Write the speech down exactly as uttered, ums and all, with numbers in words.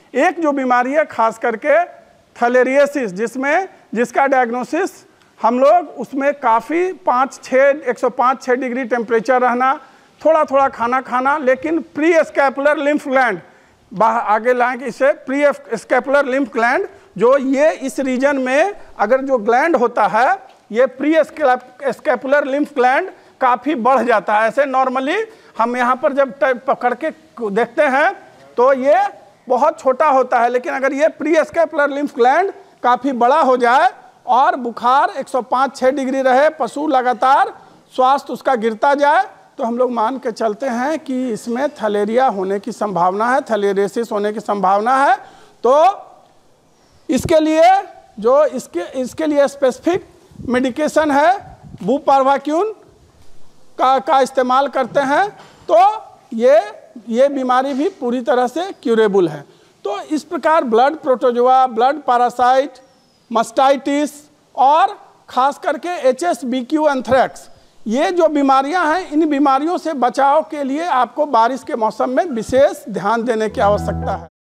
एक जो बीमारी है खास करके थैलेरियोसिस, जिसमें जिसका डायग्नोसिस हम लोग उसमें काफ़ी पाँच छः एक सौ पाँच छः डिग्री टेम्परेचर रहना, थोड़ा थोड़ा खाना खाना, लेकिन प्री स्कैपुलर लिम्फ ग्लैंड बाहर आगे लाएंगे इसे, प्री स्कैपुलर लिम्फ ग्लैंड जो ये इस रीजन में अगर जो ग्लैंड होता है ये प्री स्कैपुलर लिम्फ ग्लैंड काफ़ी बढ़ जाता है। ऐसे नॉर्मली हम यहाँ पर जब पकड़ के देखते हैं तो ये बहुत छोटा होता है, लेकिन अगर ये प्री स्कैपुलर लिम्फ ग्लैंड काफ़ी बड़ा हो जाए और बुखार एक सौ पाँच छः डिग्री रहे, पशु लगातार स्वास्थ्य उसका गिरता जाए, तो हम लोग मान के चलते हैं कि इसमें थैलेरिया होने की संभावना है, थैलेरियोसिस होने की संभावना है। तो इसके लिए जो इसके इसके लिए स्पेसिफिक मेडिकेशन है, बुपारवाक्यून का का इस्तेमाल करते हैं, तो ये ये बीमारी भी पूरी तरह से क्यूरेबल है। तो इस प्रकार blood protozoa, blood parasite, mastitis और खास करके H S B Q anthrax, ये जो बीमारियां हैं, इन बीमारियों से बचाव के लिए आपको बारिश के मौसम में विशेष ध्यान देने की आवश्यकता है।